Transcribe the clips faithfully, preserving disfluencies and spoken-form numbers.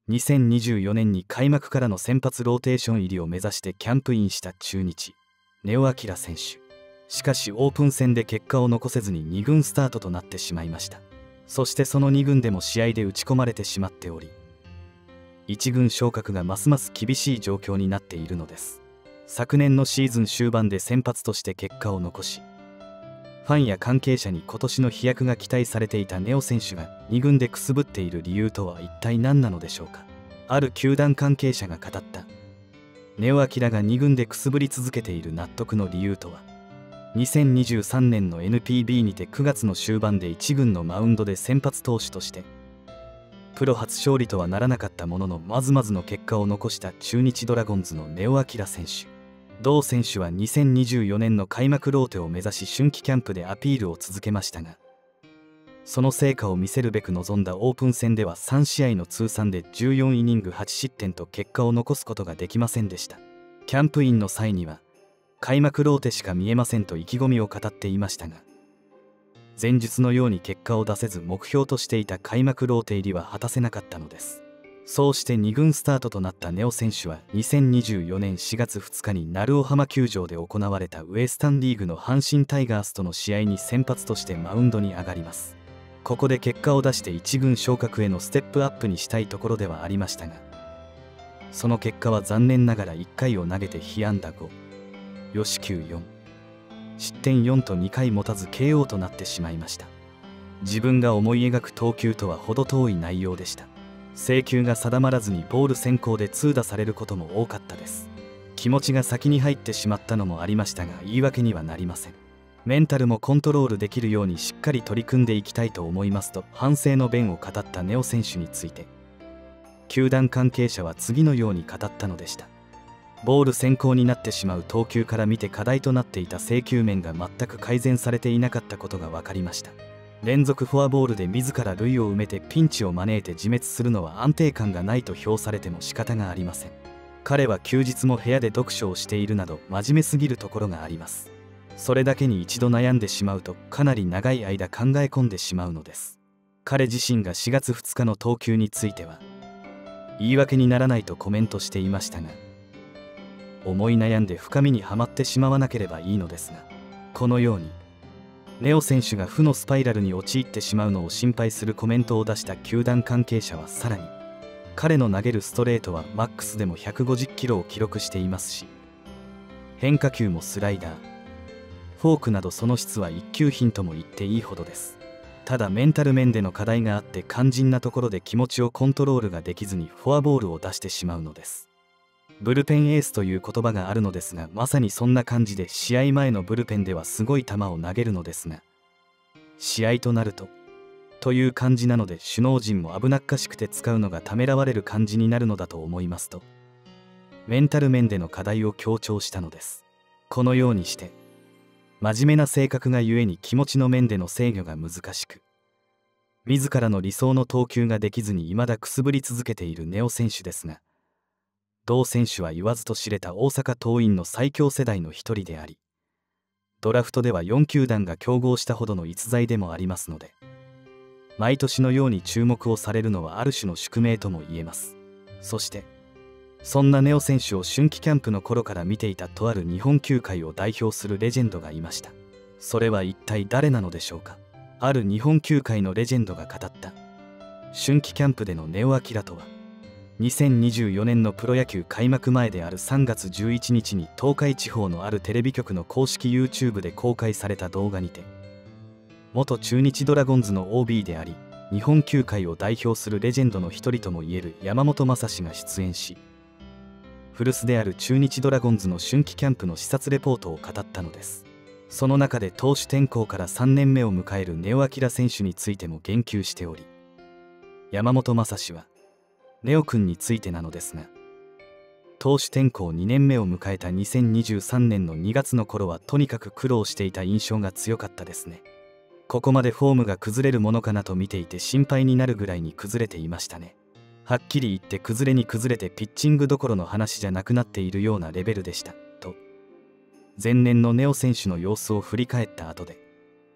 にせんにじゅうよねんに開幕からの先発ローテーション入りを目指してキャンプインした中日根尾昂選手。しかしオープン戦で結果を残せずにに軍スタートとなってしまいました。そしてそのに軍でも試合で打ち込まれてしまっており、いち軍昇格がますます厳しい状況になっているのです。昨年のシーズン終盤で先発として結果を残し、ファンや関係者に今年の飛躍が期待されていた根尾選手がに軍でくすぶっている理由とは一体何なのでしょうか。ある球団関係者が語った根尾昂がに軍でくすぶり続けている納得の理由とは、にせんにじゅうさんねんの エヌピービー にてくがつの終盤でいち軍のマウンドで先発投手としてプロ初勝利とはならなかったもののまずまずの結果を残した中日ドラゴンズの根尾昂選手。同選手はにせんにじゅうよねんの開幕ローテを目指し春季キャンプでアピールを続けましたが、その成果を見せるべく臨んだオープン戦ではさん試合の通算でじゅうよんイニングはち失点と結果を残すことができませんでした。キャンプインの際には開幕ローテしか見えませんと意気込みを語っていましたが、前述のように結果を出せず目標としていた開幕ローテ入りは果たせなかったのです。そうしてに軍スタートとなった根尾選手はにせんにじゅうよねんしがつふつかに鳴尾浜球場で行われたウエスタンリーグの阪神タイガースとの試合に先発としてマウンドに上がります。ここで結果を出していち軍昇格へのステップアップにしたいところではありましたが、その結果は残念ながらいっかいを投げて被安打ご、与四球よん、失点よんとにかい持たず ケーオー となってしまいました。自分が思い描く投球とは程遠い内容でした。制球が定まらずにボール先行で痛打されることも多かったです。気持ちが先に入ってしまったのもありましたが言い訳にはなりません。メンタルもコントロールできるようにしっかり取り組んでいきたいと思いますと反省の弁を語った根尾選手について、球団関係者は次のように語ったのでした。ボール先行になってしまう投球から見て課題となっていた制球面が全く改善されていなかったことが分かりました。連続フォアボールで自ら塁を埋めてピンチを招いて自滅するのは安定感がないと評されても仕方がありません。彼は休日も部屋で読書をしているなど真面目すぎるところがあります。それだけに一度悩んでしまうとかなり長い間考え込んでしまうのです。彼自身がしがつふつかの投球については言い訳にならないとコメントしていましたが、思い悩んで深みにはまってしまわなければいいのですが、このように根尾選手が負のスパイラルに陥ってしまうのを心配するコメントを出した球団関係者はさらに、彼の投げるストレートはマックスでもひゃくごじゅっキロを記録していますし、変化球もスライダー、フォークなどその質は一級品とも言っていいほどです。ただメンタル面での課題があって肝心なところで気持ちをコントロールができずにフォアボールを出してしまうのです。ブルペンエースという言葉があるのですが、まさにそんな感じで試合前のブルペンではすごい球を投げるのですが、試合となるとという感じなので首脳陣も危なっかしくて使うのがためらわれる感じになるのだと思いますとメンタル面での課題を強調したのです。このようにして真面目な性格がゆえに気持ちの面での制御が難しく、自らの理想の投球ができずに未だくすぶり続けている根尾選手ですが、同選手は言わずと知れた大阪桐蔭の最強世代の一人であり、ドラフトではよん球団が競合したほどの逸材でもありますので、毎年のように注目をされるのはある種の宿命とも言えます。そしてそんな根尾選手を春季キャンプの頃から見ていたとある日本球界を代表するレジェンドがいました。それは一体誰なのでしょうか。ある日本球界のレジェンドが語った春季キャンプでの根尾昂とは、にせんにじゅうよねんのプロ野球開幕前であるさんがつじゅういちにちに東海地方のあるテレビ局の公式 YouTube で公開された動画にて、元中日ドラゴンズの オービー であり日本球界を代表するレジェンドの一人ともいえる山本昌氏が出演し、古巣である中日ドラゴンズの春季キャンプの視察レポートを語ったのです。その中で投手転向からさんねんめを迎える根尾昂選手についても言及しており、山本昌氏は根尾君についてなのですが、投手転向にねんめを迎えたにせんにじゅうさんねんのにがつの頃はとにかく苦労していた印象が強かったですね。ここまでフォームが崩れるものかなと見ていて心配になるぐらいに崩れていましたね。はっきり言って崩れに崩れてピッチングどころの話じゃなくなっているようなレベルでしたと前年の根尾選手の様子を振り返った後で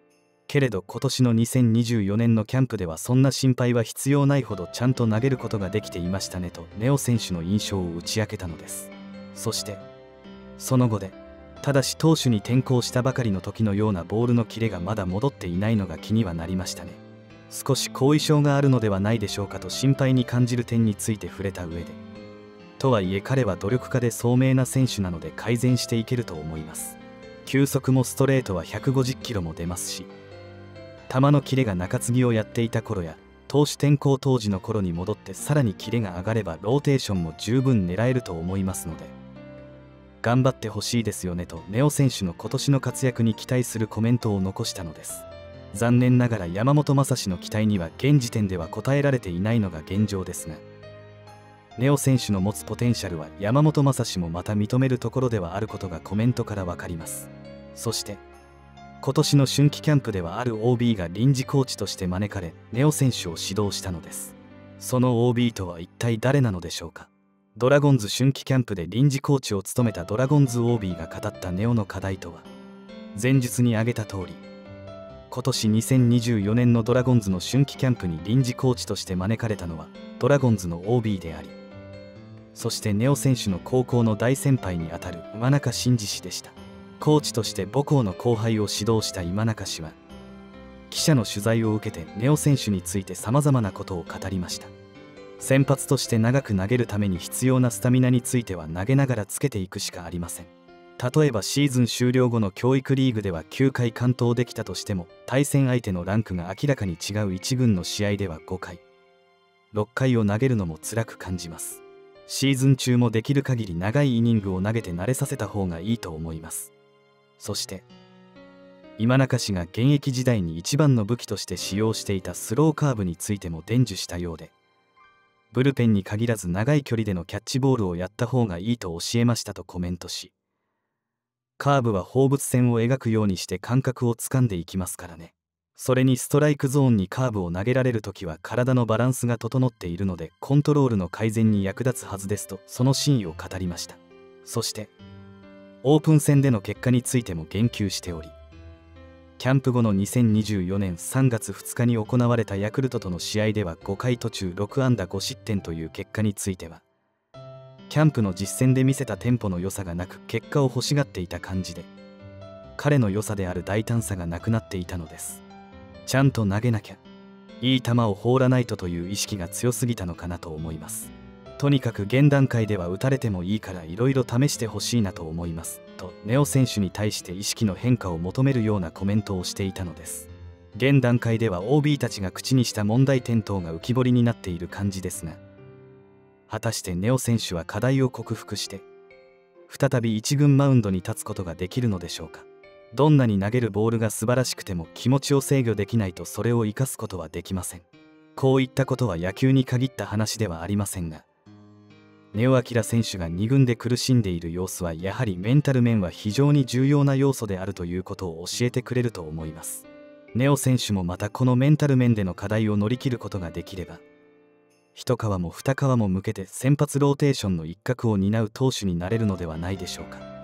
けれど今年のにせんにじゅうよねんのキャンプではそんな心配は必要ないほどちゃんと投げることができていましたねとネオ選手の印象を打ち明けたのです。そしてその後で、ただし投手に転向したばかりの時のようなボールのキレがまだ戻っていないのが気にはなりましたね。少し後遺症があるのではないでしょうかと心配に感じる点について触れた上で、とはいえ彼は努力家で聡明な選手なので改善していけると思います。球速もストレートはひゃくごじゅっキロも出ますし、球のキレが中継ぎをやっていた頃や投手転向当時の頃に戻ってさらにキレが上がればローテーションも十分狙えると思いますので頑張ってほしいですよねとネオ選手の今年の活躍に期待するコメントを残したのです。残念ながら山本昌志の期待には現時点では応えられていないのが現状ですが、ネオ選手の持つポテンシャルは山本昌志もまた認めるところではあることがコメントから分かります。そして今年の春季キャンプではある オービー が臨時コーチとして招かれネオ選手を指導したのです。その オービー とは一体誰なのでしょうか。ドラゴンズ春季キャンプで臨時コーチを務めたドラゴンズ オービー が語ったネオの課題とは、前述に挙げた通り今年にせんにじゅうよねんのドラゴンズの春季キャンプに臨時コーチとして招かれたのはドラゴンズの オービー であり、そしてネオ選手の高校の大先輩にあたる今中慎二氏でした。コーチとして母校の後輩を指導した今中氏は記者の取材を受けてネオ選手についてさまざまなことを語りました。先発として長く投げるために必要なスタミナについては投げながらつけていくしかありません。例えばシーズン終了後の教育リーグではきゅうかい完投できたとしても対戦相手のランクが明らかに違ういち軍の試合ではごかいろっかいを投げるのも辛く感じます。シーズン中もできる限り長いイニングを投げて慣れさせた方がいいと思います。そして今中氏が現役時代に一番の武器として使用していたスローカーブについても伝授したようで、ブルペンに限らず長い距離でのキャッチボールをやった方がいいと教えましたとコメントし、カーブは放物線を描くようにして感覚をつかんでいきますからね。それにストライクゾーンにカーブを投げられるときは体のバランスが整っているのでコントロールの改善に役立つはずですとその真意を語りました。そしてオープン戦での結果についても言及しており、キャンプ後のにせんにじゅうよねんさんがつふつかに行われたヤクルトとの試合ではごかい途中ろくあんだごしってんという結果については、キャンプの実戦で見せたテンポの良さがなく結果を欲しがっていた感じで、彼の良さである大胆さがなくなっていたのです。ちゃんと投げなきゃ、いい球を放らないとという意識が強すぎたのかなと思います。とにかく現段階では打たれてもいいからいろいろ試してほしいなと思いますとネオ選手に対して意識の変化を求めるようなコメントをしていたのです。現段階では オービー たちが口にした問題点等が浮き彫りになっている感じですが、果たしてネオ選手は課題を克服して再び一軍マウンドに立つことができるのでしょうか。どんなに投げるボールが素晴らしくても気持ちを制御できないとそれを生かすことはできません。こういったことは野球に限った話ではありませんが、ネオ晃選手がに軍で苦しんでいる様子はやはりメンタル面は非常に重要な要素であるということを教えてくれると思います。ネオ選手もまたこのメンタル面での課題を乗り切ることができれば、一皮も二皮も向けて先発ローテーションの一角を担う投手になれるのではないでしょうか。